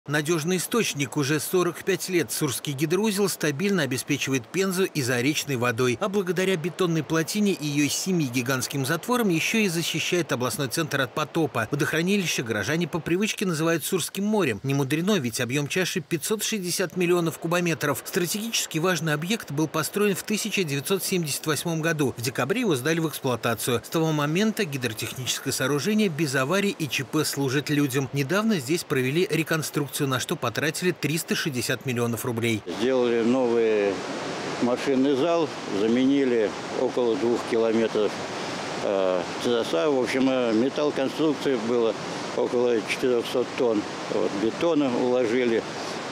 Надежный источник. Уже 45 лет Сурский гидроузел стабильно обеспечивает Пензу и заречной водой, а благодаря бетонной плотине и ее 7 гигантским затворам еще и защищает областной центр от потопа. Водохранилище горожане по привычке называют Сурским морем. Не мудрено, ведь объем чаши 560 миллионов кубометров. Стратегически важный объект был построен в 1978 году. В декабре его сдали в эксплуатацию. С того момента гидротехническое сооружение без аварий и ЧП служит людям. Недавно здесь провели реконструкцию, на что потратили 360 миллионов рублей. Сделали новый машинный зал, заменили около 2 километров состава. В общем, металл конструкции было около 400 тонн. Бетона уложили,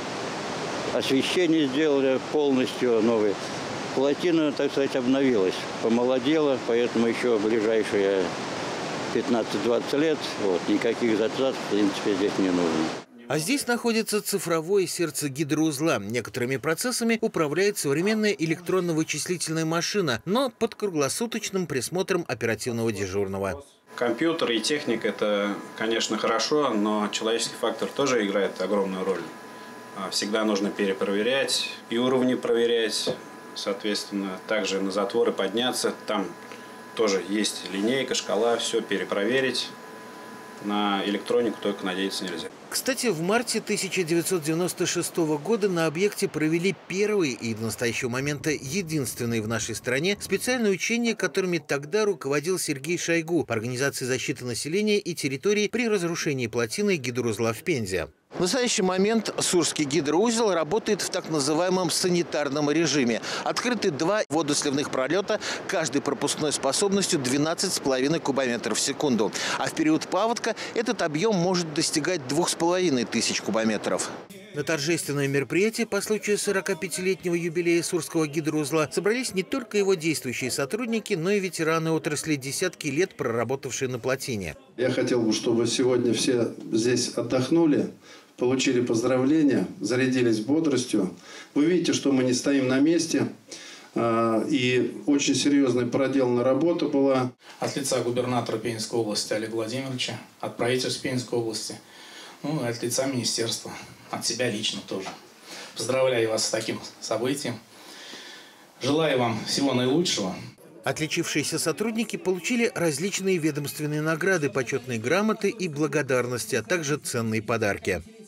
освещение сделали полностью новое. Плотина, так сказать, обновилась, помолодела, поэтому еще в ближайшие 15-20 лет никаких затрат, в принципе, здесь не нужно. А здесь находится цифровое сердце гидроузла. Некоторыми процессами управляет современная электронно-вычислительная машина, но под круглосуточным присмотром оперативного дежурного. Компьютер и техника – это, конечно, хорошо, но человеческий фактор тоже играет огромную роль. Всегда нужно перепроверять и уровни проверять, соответственно, также на затворы подняться. Там тоже есть линейка, шкала, все перепроверить. На электронику только надеяться нельзя. Кстати, в марте 1996 года на объекте провели первые и до настоящего момента единственные в нашей стране специальные учения, которыми тогда руководил Сергей Шойгу по организации защиты населения и территории при разрушении плотины гидроузла в Пензе. В настоящий момент Сурский гидроузел работает в так называемом санитарном режиме. Открыты 2 водосливных пролета, каждый пропускной способностью 12,5 кубометров в секунду. А в период паводка этот объем может достигать 2500 кубометров. На торжественное мероприятие по случаю 45-летнего юбилея Сурского гидроузла собрались не только его действующие сотрудники, но и ветераны отрасли, десятки лет проработавшие на плотине. Я хотел бы, чтобы сегодня все здесь отдохнули, получили поздравления, зарядились бодростью. Вы видите, что мы не стоим на месте. И очень серьезная проделана работа была. От лица губернатора Пензенской области Олега Владимировича, от правительства Пензенской области, и от лица министерства, от себя лично тоже. Поздравляю вас с таким событием. Желаю вам всего наилучшего. Отличившиеся сотрудники получили различные ведомственные награды, почетные грамоты и благодарности, а также ценные подарки.